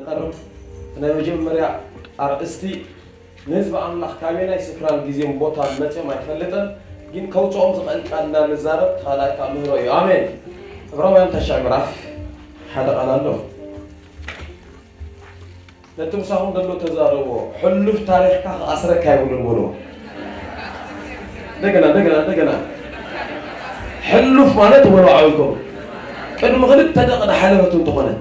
نقرب أنا بجمع أرستي نسبة أملاك كامينا يسكران جزيم بوتان متى ما يفلتن جين كوتشوم زقل كأننا نزارب خلاك أميرو آمين برافو أنت شعبراف هذا على الله نتم سهم دلو تزاربو حلو في تاريخ كه أسرع كايبون المولو دقنا حلو في مالت ولو عاوكم كأنه مغلب تدق حلوة تنتقنا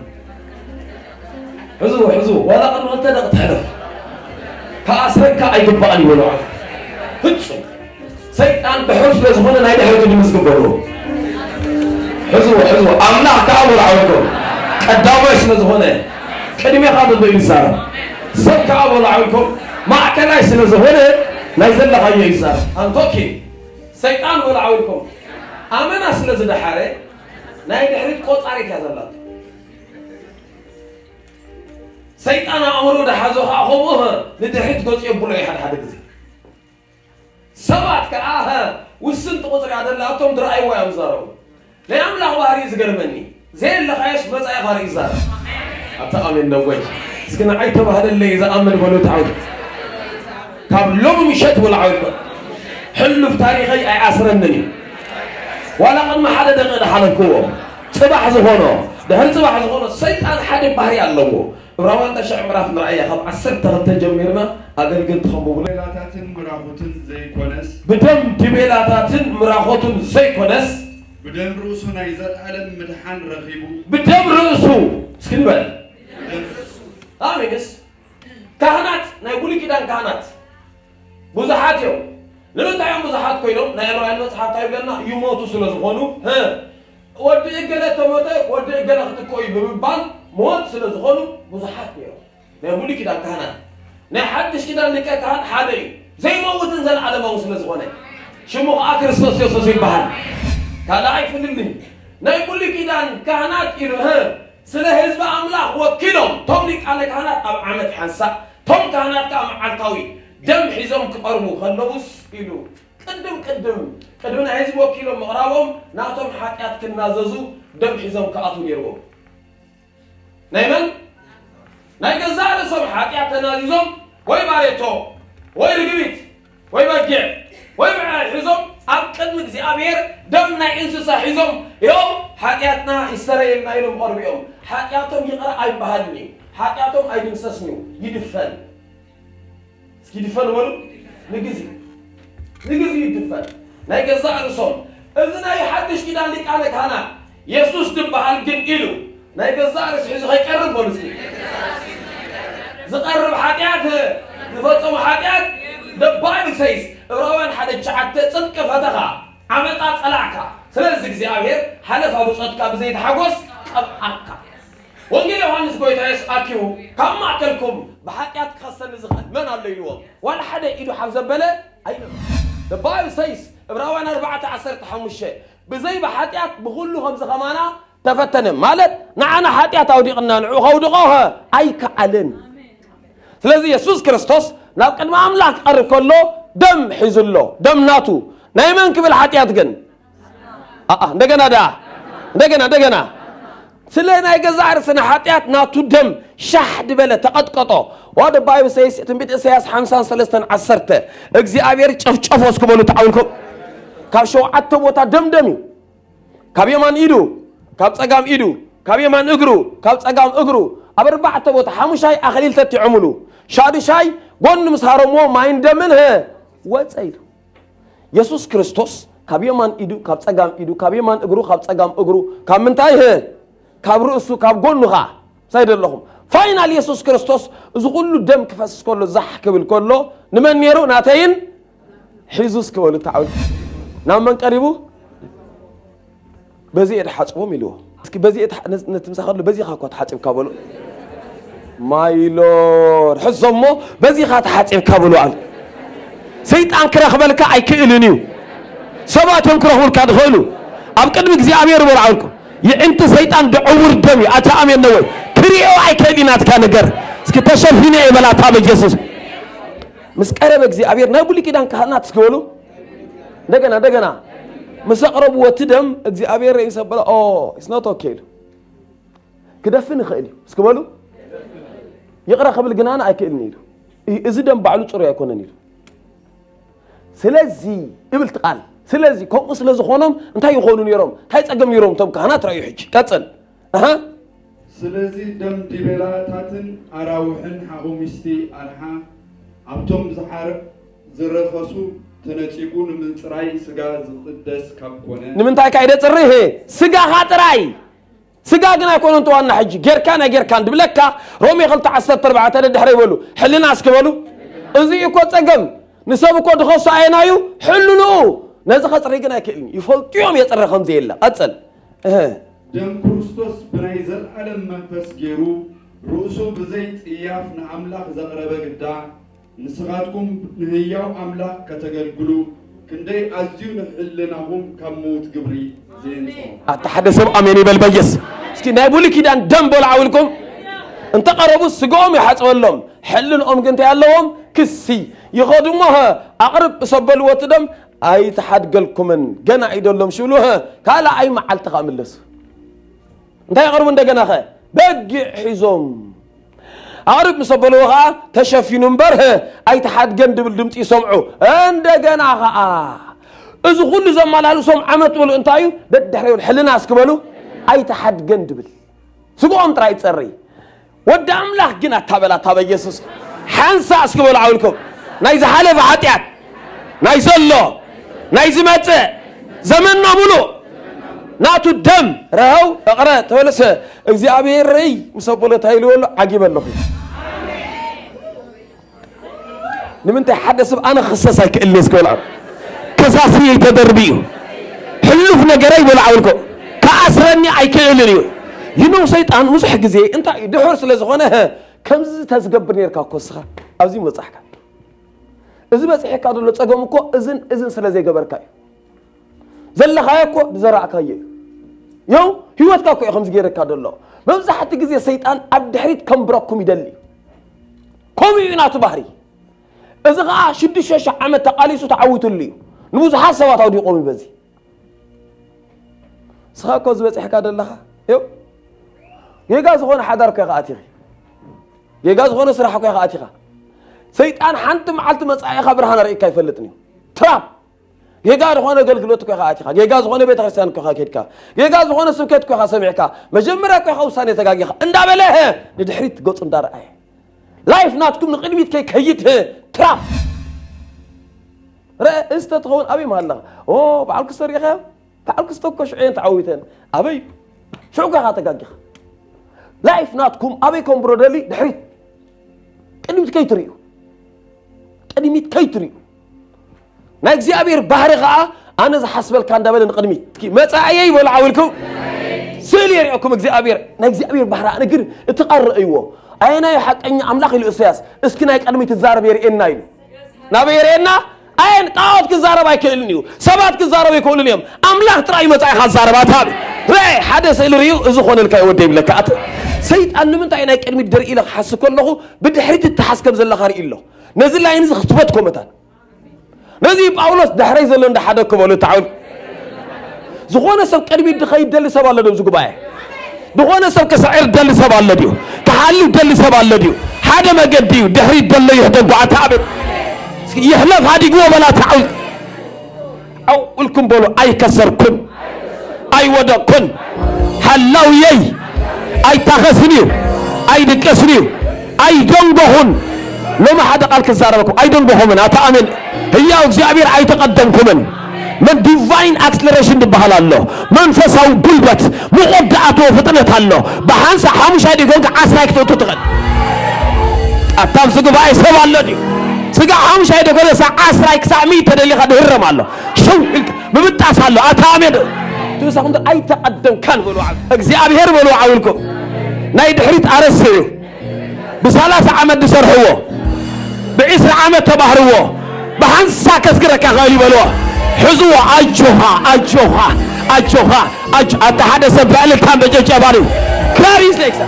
حزو ولا قد ما تدق تحلف كأسرع كأيد بقى ولو عاو فتشو سيدان بحرس لزمنا نايد حلو تجمس قبله حزو أمنا كأول عاوكم قدامش لزمنا كلمة هذا الإنسان سبك أول عاوكم ما كان يسنا زمنا نزل لها يسار أنتوكي سيدان ولا عاوكم أمنا أصل زد حارة نايد حريت قط عليك هذا الله سيدان أمره ده حزوها أخوه ندحيت قط يبلو حد كذي سبعة كأها والسنت قطر هذا الله توم درأي ويا مزارو لا أملا واريز قرمني زين اللي خايش بس أي خاريزار أتأمن نوجي سكنا عيته هذا اللي إذا أمن ولو تعود كاب لوم مشت ولا عود حلو في تاريخي أي عصر النني ولا قد ما حدا دقيق حدا كوه صباح زهونه ده هل صباح زهونه سيطان حدا بحري الله براوان تشع مرافق رأيه خب عصر تغطى جميرنا أقل قلت خبوا بلاتاتن مراخوتن زي كونس بدم تبلاتاتن مراخوتن زي كونس بدم رؤسو نايزر علم مدحان رغيبو بدم رؤسو سكن بل آمينس كهنات نايقولي كده كهنات بزحات يوم لأنه تايم بزحات كوينهم نايلو علم مصحاب تايم لنا يموتوا سلزخونو ها ودي إجلا تموتة ودي إجلا خطكوي بمبان موت سلزخونو بزحات يوم نايقولي كده كهنات نحدش كده اللي كهن حادي زي ما هو تنزل على ما وصل زخونه شمو آخر سوسيوس البحر كلا عيفنني نايقولي كده كهنات إلو ها سله حزب أملاك وكيلهم تومنيك على كهنات أم عمد حنسا توم كهنات كأم عالقوي دم حزم كبرمو خلوس إلو قدم حزب وكيلهم مغرابهم ناتهم حقيات كناززو دم حزم كأطو يرو نايمن نايقزا على صبح حقيات تناززهم وي باريتو وي رقبيت وي بجع وي بعال حزم أبقد مكزي أبير دمنا إنسوسا حزم يوم حقياتنا إسرائيلنا إلهم قربيهم حقياتهم يقرأ أي بهدني حقياتهم أي دمسسني يدفن يدفن ولو نجزي يدفن نجزا عرسون إذن أي حدش كده لك عليك هنا يسوس دبها الجن إلو نجزا عرس حزق يقرب ونسي زقرب حقياته نفصم حقيات دبايل سيس روان حدا شعت صدق فتخا عمطات صلاعكا سلازك زيابير حلف ابو صدقا بزيت حقوس قبعكا وانجيل يوحنس قويتايس اكيو كم اكلكم بحقيات خسن زخد من الله يلوم ولا حدا ايدو حفظ بلا اين دبايل سيس روان 14 بزي بحقيات بغلو خمس خمانا تفتن مالت نعنا حقيات اوديقنا نعو خودقوها اي كعلن سلازي يسوس كريستوس لو كان ما أملاك قرب كله دم حزله دم ناتو نايمن كبل حتيات جن دقنا سلنا يجزع رسنا حتيات ناتو دم شحد بلا تقطقطه وهذا بايو سيس تنبيت سياس 53 عصرته اجزي ابير چفچفوس كبلو تعاونكم كاب شو عتبوتا دمدمي كاب يمان ايدو كاب صقام ايدو كاب يمان اغرو كاب صقام اغرو ابربعه بوتا حمشاي اخليل تتعملو شادي شاي قون مسهرمو ما يندمنه وصيد يسوع كريستوس كابيمان ايدو كاب صقام ايدو كابيمان اغرو كاب صقام اغرو كاب منتاي كاب رؤسو كاب غونغا سيد اللهم فاينال يسوع كريستوس اذ كله دم كفس كله زح كبل كله نمن يرو ناتين حيزوس كولو تعال نعم من قريبو بزي يحصبو ميلو اسكي بزي نتمسخلو بزي خاكو تحصب كابلو ماي لورد حزمو بزي خات حصب كابلو قال سيطان كرخبلك اي كيلنيو سباتهم كرخبلك دخلوا اب قدم እግዚአብሔር ወራውልኩ የእንት ሰይጣን ደውር ደም አታአሜን ነው ክሪኦ አይ ከዲናት ካነገር እስኪ ተሸፍኔ የመላታ በኢየሱስ مسكرة እግዚአብሔር ናይ ብሉይ ኪዳን ካህናት እስኪወሉ እንደገና مسقرب وتدم እግዚአብሔር ይሰበለ ኦ ኢትስ ኖት ኦኬ ክደፍን ይخيل እስኪበሉ يقرأ قبل جنانا أكل نيرو إذا دم بعلو صار يكون نيرو سلازي قبل تقال سلازي كم سلازي خونهم أنت يخونون يروم هاي تأجم يروم طب كهنات رأي حج كاتل سلازي دم دبلاتاتن أراوحن حقومستي أرحا عبتم زحار زرخصو تنتيبون من سراي سجا زقدس كابكونه نمنتاي كايده صريه سجا خاطراي سجا غنا يكونون توانا حج غير كان دبلكا رومي 14 تدحري يبلو حلنا اسكبلو ازي يكو صقم نسبكو دخص عينايو حللو نزخ صري غنا يكل يفلطيوم يصرخم زيلا اصل دم كريستوس بنايزل علم منفس غيرو رؤسو بزيت ياف نعملاخ زقربه غدا نسغاتكم نهياو املاك كتغلغلو كندي ازيو نحلناهم كموت غبري زين اتحدث امين بالبيس اسكي نايبولي كيدان دم بولعولكم انت قربوا سقوم يحصولهم حلنهم كنت يالهم كسي يخدموها اقرب صبل وتدم اي تحدقلكمن جنا ايدلهم شلوها كالا اي معل تخاملس انت يقربوا እንደገና በግ ሒዞም أعرف مصبلوها تشافينهم بره أي تحد جند بالدمت يسمعوا عندنا إذا كل زمان على سمع عمت ولو أنتايو بدحري والحلنا أسكبلو أي تحد جند بال سقوم تراي تسري ودام له جنا تابع يسوع حنسا أسكبلو عولكم نايز حلف عتيات نايز الله نايز مات زمننا ملو ناتو الدم رهو أقرأ تولس إግዚአብሔር ري مصبلت هاي لول عجيب الله لمنت حدث أنا خصصك اللي سكول كساسي تدربيه حلوف نجري بالعولكم كأسرني أيكلني ينو سيطان مصح جزء أنت دحرس لزغنها كم تزجبني ركاكوسها أزيم وصحك إذا بس حكى هذا لتصقمكوا إذن سلزي جبركاي زل خايكوا بزرعك هي يو هو تكاكو يا خمس جيرك هذا الله بمزحت جزء سيطان أبدحريت كم براكم يدلي كم يناتو بحري إذا غا شد شاشة عمل تقاليس وتعوت لي نوز حاسة وتعودي قومي بزي سخاكو زبط حكاد الله يو يجاز هون حدارك يا غاتيخي يجاز هون سرحك يا غاتيخا سيطان حنت معلت مصاي خبرها رأيك كيف فلتني تراب يجاز هون قلقلوتك يا غاتيخا يجاز هون بيت خرسانك يا خاكيتكا يجاز هون سكتك يا سمعك مجمرك يا خوساني تجاجيخ اندا بلاه ندحريت قط اندار اي لايف ناتكم نقدميت كي كيت تراب رأي استتغون أبي مهلا أوه بعلك صار يا خال بعلك استوكش عين تعويتين أبي شو قاعد تجاجخ لايف ناتكم أبيكم برودلي دحريت قدميت كي تريو قدميت كي تريو ناكزي أبير بحرقة أنا إذا حسب الكان دبل نقدميت ما تعيي ولا عاولكم سيلي رأيكم ناكزي أبير بحرقة أنا قر اتقرر أيوه أنا يحق أني أملاك الأساس إسكنا يقدمي تزارب يرئنا يلو نبي يرئنا أين قاعد كزارب يكلنيو سبات كزارب يكلنيهم أملاك ترى يمتى خزاربات هذا رأي حدث الريو إذا خون الكاي وديم لك سيد أن من تأينا يقدمي الدر إلى حس كله بدحريت التحس كم زل خير إله نزل لا ينزل خطبتكم مثلا نزل باولوس دحري زلون دحدكم ولا تعال زخون سب قدمي دخيل دل سبال لدم زقباي دخون سب كسعير دل سبال لديو تحلي دل سبال لديو حدا ما قديو دحري دل يهدق عتابت يهلف هذه جوا ولا تعال أو لكم بولو أي كسركم أي ودكم هلاو يي أي تخسنيو أي دكسنيو أي جنبهن لما حدا قال كزاربكم أي جنبهم أنا تأمن هي أوزيابير أي تقدمكم من ديفاين اكسلريشن دبحال الله منفساو قلبت مقدعته فطنت الله بحانس حمش هادي قولك عسراك تتغل أتام سقو باي سبا الله ديو سقا حمش هادي قولك سا عسراك ساميت اللي قد هرم الله شو بمتاس الله أتامد توسا قمت أي تقدم كان بلو عاول اكزيابير بلو عاولكم نايد حريت أرسيو بثلاث عمد سرحوه بعسر عمد تبهروه بحانسا كسكرك غالي بلوه حزوة أجوها أتحدث بأل كان بجوش أبارو كاريس ليكسا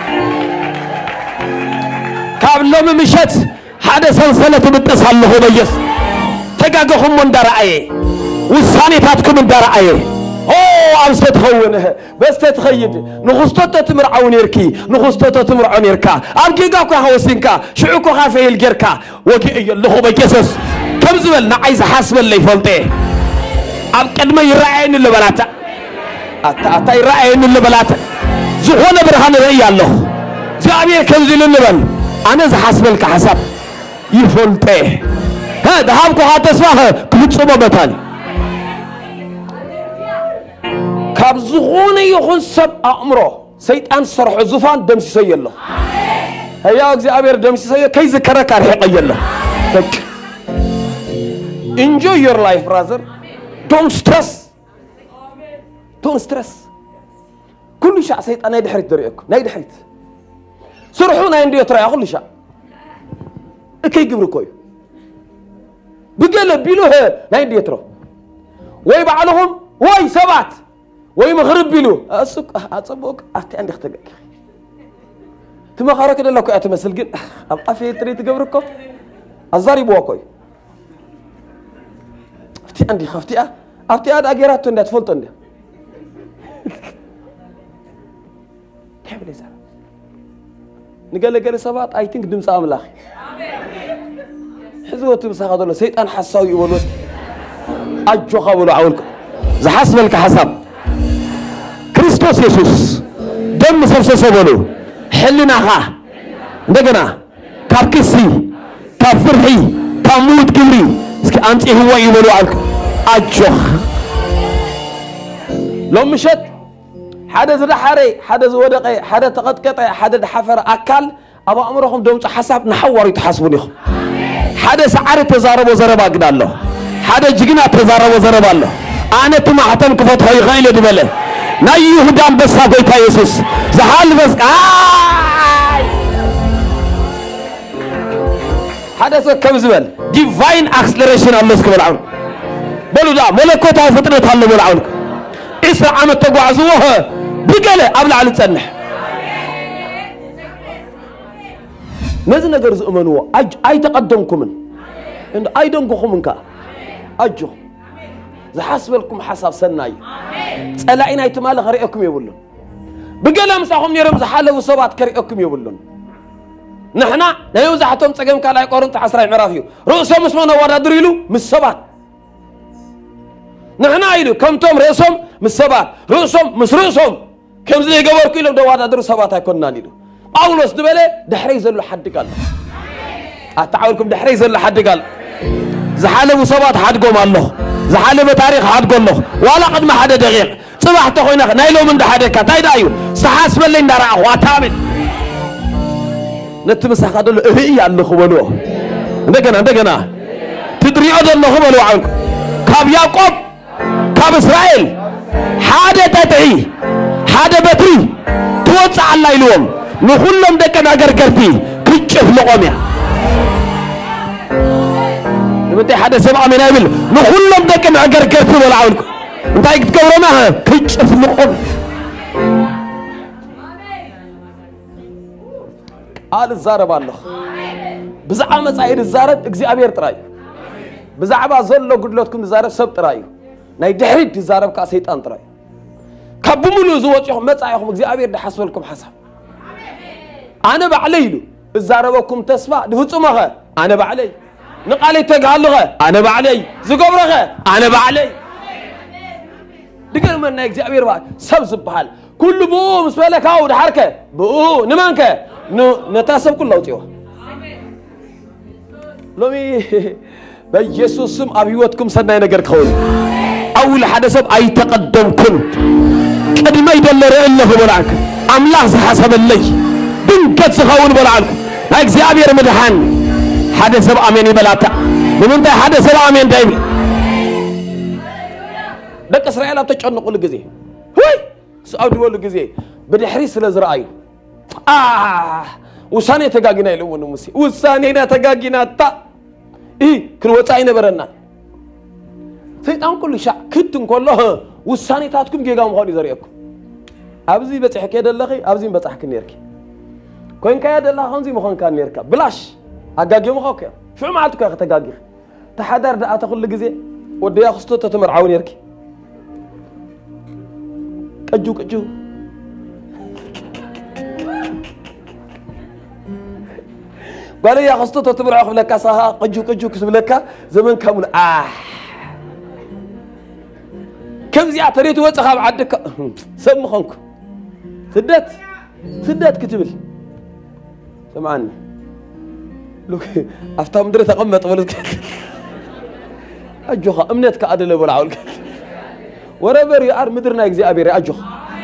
كابل لهم مشت حدث سنة بتصل له بيس تقاقهم من درعي والثاني تاتكم من درعي أمست تخونه بس تتخيد نخستة تمرعون يركي نخستة تمرعون يركا أبجيكا كو حوسينكا شعوكو خافي الجركا وكي اللي هو بجسس كم زبل نعيز حسب اللي فلتي أبقد ما يرعين اللي بلاتا أتا يرعين اللي بلاتا زحونا برهان رأي الله زعبير كم زل اللي بل أنا حسب الكحسب يفلتي هذا هابكو هاتسفاه كل صوبة بتالي كابزغوني يخون سب أمره سيطان صرح الزفان دمسي سي الله هيا أجزي أبير دمسي سي كي ذكرك أرحقي الله enjoy your life brother don't stress كل شيء سيطان نايد حريت دريئكم نايد حريت سرحونا عندي يترى كل شيء كي يقبركوي بقلب بيلوه نايد يترى ويبعلهم وي سبات وي مغرب بيلو اسك اصبوك اختي عندي اختك تما خارك لك اتمثل جن ابقى في تريد تقبركم الزاري بوكوي اختي عندي خفتي اختي هذا اجيرات انت تفلت انت تعمل ايه نقال لك سبات اي ثينك دمص املاخي حزوت مسخدله سيطان حساوي يقولوا اجو خبلوا عولكم زحسب لك حسب كريستوس يسوس دم سبسسه بلو حلنا خا እንደገና ካብክሲ ካብፍርሒ ካብሙት ክብሪ እስኪ አንቺ ህዋ ይበሉ አልክ አጆህ لومشت حدا زدحري حدا زودقي حدا تقطقطي حدا دحفر اكل ابو امرهم دمص حساب نحور يتحسبوا لكم حدا سعر تزاربو زربا قدالله حدا جغنا تزاربو زربا الله انا تمحتن كفت هي غيل دبله ناي يهودان بس قويتا يسوس زحال بس حدا كم زبل ديفاين اكسلريشن الله سبحانه بلو دا ملكوت فطرت الله بالعون اسرع عمت تغعزوه بقله ابلع على تصنح نزل نجر زؤمنوا اي تقدمكم ان اي دنكم منك اجو زحسب لكم حساب سناي صلاينا يتمال خريئكم يقولون بقله مساهم يرم زحلوا سبات كريئكم يقولون نحنا نيوزحتهم صقم كالاي قرنت 10 معرافيو رؤسهم اسمنا ورادريلو مسبات نحنا ايلو كمتم رؤسهم مسبات رؤسهم مسرؤسهم كم زي يغبركو يلو دوادادرو سبات ايكوننا ليدو باولوس دبله دحري زلو حد قال اتعاولكم دحري زلو حد قال زحالبو سبات حدقوم الله زحالب تاريخ حدقوم الله ولا قد ما حدا دقيق صباح تخوينا نايلو من دحدك تايدايو سحاسب لي ندرا واتامن نتمسح قالوا ايه الله خبلوه እንደገና تدريو الله خبلوه عنك كاب يعقوب كاب اسرائيل حاده تتعي حاده بتري توصع الله يلوم نخلهم دكنا غرغرتي كيف لقوميا نمتي حدا سبعه من ابل نخلهم دكنا غرغرتي ولا عونك انت تكبرنا كيف لقوم قال الزارب الله بزعامة صعيد الزارب اغزابير طراي بزعبا زلو قدلتكم الزارب سب طراي ناي دحريد الزارب كا شيطان طراي كبملو زوطيهم مصايهم اغزابير دحسبلكم حساب انا بعليلو الزاربكم تسفا دفصمخه انا بعلي نقالي تغالغه انا بعلي زغبرخه انا بعلي دغل من اغزابير با سب زبحال كل بو مسبلكاو دحركه بو نمانك نتاسب كل لوطيو لومي بيسوس سم ابيوتكم سناي نجر كون اول حدث اي تقدمكم قدما يدلر الله بلعك املاح حسب اللي دنكت سخون بلعك اغزابير مدحان حدث امين بلاتا من انت حدث امين دايم دك اسرائيل تጨنقوا لغزي وي سعود ول غزي بدحري سلازراي وساني تغاغينا يلون مسي وسانينا تغاغينا تا كن وصاي نبرنا سيطان كل شا كتن كله وساني تاتكم جيغا مخول يزريكم ابزي بصح كيدلخي ابزي بصحك نيركي كوين كيدلخ خنزي مخون كان نيركا بلاش اغاغي مخوك شو معتك تغاغي تحضر دعات كل غزي وديا خصته تتمرعون يركي كجو قال يا خصته تبرع لك صها قجو كسب لك زمن كامل كم زي اعتريت وصخ بعدك سمخنك سدت كتبل سمعني لو افتح مدري تقمط ولك اجوخ امنتك ادله بلعول وربر يار مدرنا اغزابير اجوخ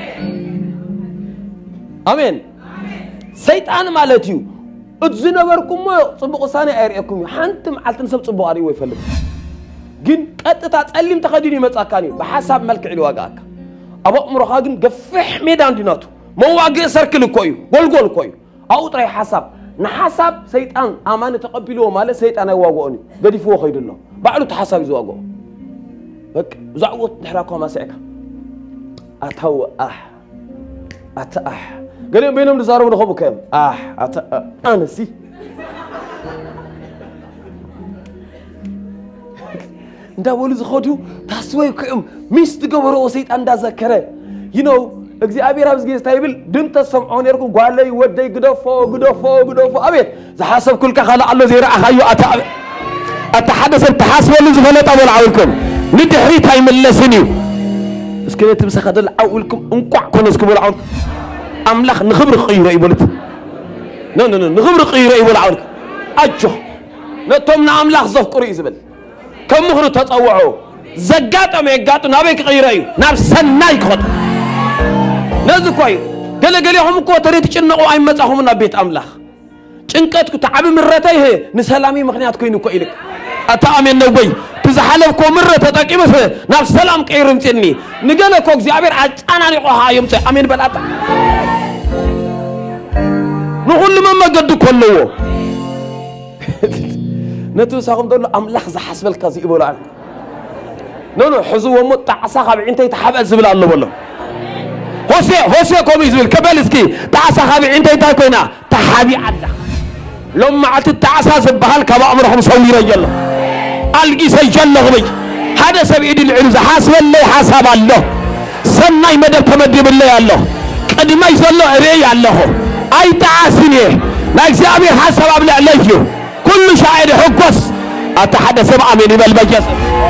امين سيطان مالتيو اتزنبركم صبق ساني ايريكم حنتم علتن سب صبق اري ويفلك جن قطتا تصليم تخديني مصاكاني بحساب ملك علي واقاك ابو امرخا جن غفح ميدان ديناتو مواقع سركل كويو غلغل كويو او طري حساب نحساب سيطان امان تقبلوا مال سيطان يواغوني غديفو خيدلو بعلو تحساب يزواغو بك زعوت نحراكو ماسعك اتو قال بينهم نزاروا نخبو كام انا سي انت ولز خدو تاسوي كم ميست غبرو سيطان دا ذكره you know እግዚአብሔር አብዝ ጌስ ታይብል ድም ተሰምዖን የርኩ ጓለይ ወደይ ግደፎ አቤት ዘሐሰብ ኩልከ خلا الله زيرا اخيو اتحدث التحاسب اللي زفلت ابو العولكم ندحريت هيملسني اسكنت مسخد العولكم انقع كنسكم العول املاخ نخبر قيره يبلت نو نخبر قيره يبل عولك اجو نتومنا املاخ زفقري يزبل كم مخرو تطوعوا زقاطم يقاطو نابيك قيره ناب سناي خط نزكوي قال كو تريت تشنقوا اي مصاحمنا بيت املاح ጭንቀትኩ تعب مرتي هي نسلامي مخنيات كوينو كويلك اتامن نوبي تزحلبكو مره تطقيمه ناب سلام قيرنتني نغلكو እግዚአብሔር አጫናኒቆ ሃይምተ አሜን በላጣ نقول ما مجد كله نتو ساقم دول املاح زحسبل كازي يبولع نو حزو مطع ساقب انت يتحبز بلا الله والله هوسي كومي زبل كبلسكي تعسى خابي انت يتاكوينا تحابي عدا لما عت التعسى زبهال كما امرهم سوي رجل القي سيجل غبي هذا سبيد العرز حاسب الله حساب الله سناي مدب تمدب الله الله قدما يسلو اري الله اي تعاسني لا እግዚአብሔር حساب ابلع لجو كل شاعر حقص اتحدث بامين بالبجس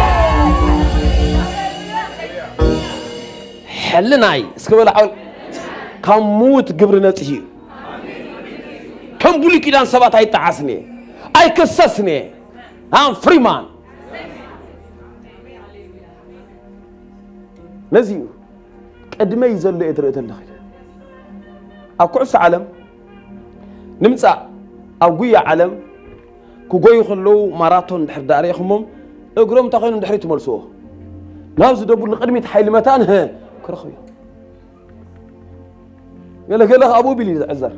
حلناي اسكبل عول كموت قبر نتهي كم بولي كيدان سبات هاي تعاسني اي كسسني ام فريمان نزيو قدما يزل ادرت النخيل اكعس علم نمصا اغويا علم كوغوي خلو ماراثون دحر داريخمم اغروم تخينو دحري تملسو ناوز دبول قدميت حيل متان كرخويا قال ابو بيلي عزر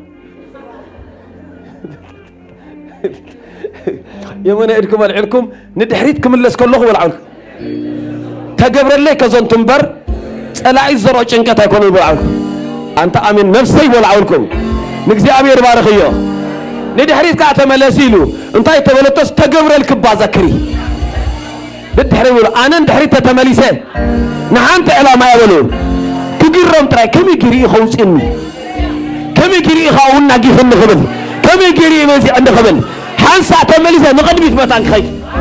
يمنا ادكم العلكم ندحريتكم اللس كله والعون تقبر لي كزون تنبر صلاعي زرو ጭንቀት አይኮኑ بالعون انت امين نفسي والعونكم نجزي امير بارخيو ندحريت كاتملسيلو انت يتبلطس تقبر لك بازكري ندحري انا ندحريت تتمليسه نحنت الى ما يقولوا كجرم تراي كم يجري خوصني كم يجري خاونا جيفن خبل كم يجري مزي عند خبل حنسا تمليسه نقدمت متان خي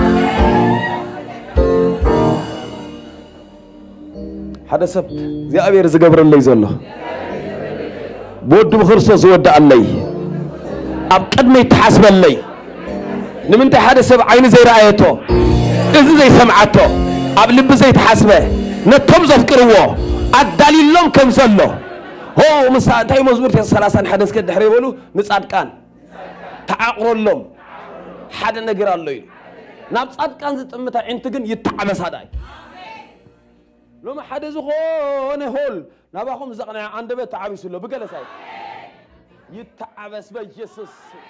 هذا سبت زي ابير زغبر الله يزله بود بخرسوس ود الله اب قدمي تحسب الله نمنت هذا سب عين زي رايته اذ زي سمعته اب لب زي تحسبه نتم زفقروا اداليلهم كم زلو هو مساعتي مزمور 30 حدث كدحر يبلو نصادقان تعاقرلهم حدا نغير الله ناب صادقان زطمتا انت ግን ይተዓበሳዳይ لما حدا زخونه هول ناباخم زقنا عندبه تعابسلو بقلساي يتعبس بجسس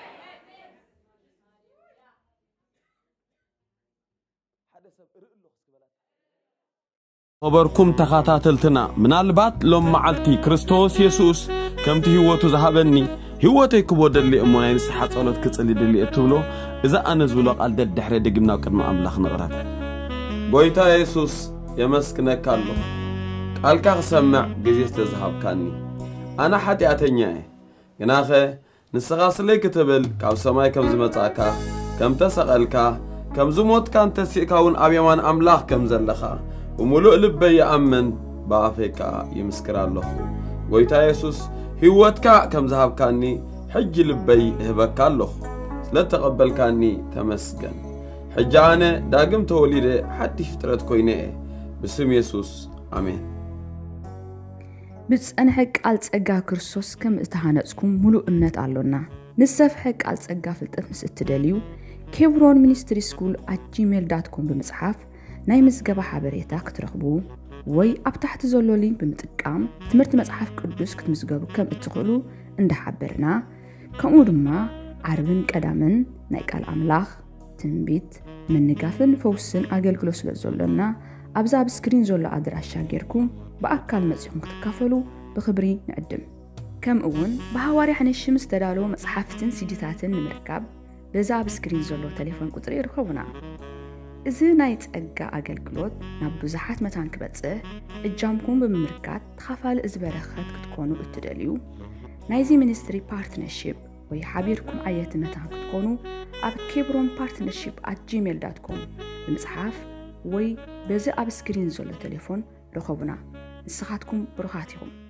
خبركم تخاتاتلتنا من البات لما معلتي كريستوس يسوس كمتي هوتو زهبني هوتي كبودلي اموناين صحه صلوت كصلي دلي اتبلو اذا انا زبلو قال دحره دغنا قدم املاح نقرات بويتا يسوس يمسكنك الله قالك سمع جزيز تذهب كاني أنا حتى أتنيا جناخه نسخاص لي كتبل كاو سماي كم زمتاكا كم تسقلك كم زموت كان تسيكاون أبيمان أملاح كم زلخا وملؤ لبي يأمن بافيكا يمسكر الله ويتا يسوس هيوتكا كم ذهب كاني حج لبي هبك الله لا تقبل كاني تمسكن حجانه داقم توليده حتى فترة كوينه بسم يسوس آمين بس أنا حق قالت أجا كرسوس كم استهانتكم ملؤ النت علونا نسف حق قالت أجا في التفنس التدليو كيبرون مينستري سكول @gmail.com بمصحف ناي مزجبة حبريتك ترغبو وي أبتحت زولولي بمتقام تمرت مصحف قدوس كتمزجبو كم اتقلو عند حبرنا كمودما عربن قدامن ناي قال أملاخ تنبيت من نقافن فوسن أجلكلوس لزولنا أبزاب سكرين زول أدراشا غيركم بأكل مزيهم تكافلوا بخبري نقدم كم أون بهواري حنشم استدالو مصحفتن سيديتاتن نمركب بزاب سكرين زولو تليفون قطري رخونا إذا نايت أجا أجلكلوت نبوزحات متان كبتصه الجامكم بمركات تخافال إزبرخات كتكونوا التدليو نايزي مينستري بارتنرشيب ويحابيركم آيات متان كتكونوا أب كيبرون partnership@gmail.com بمصحف وي بزي أب سكرين زولو تليفون رخونا نسخاتكم برخاتهم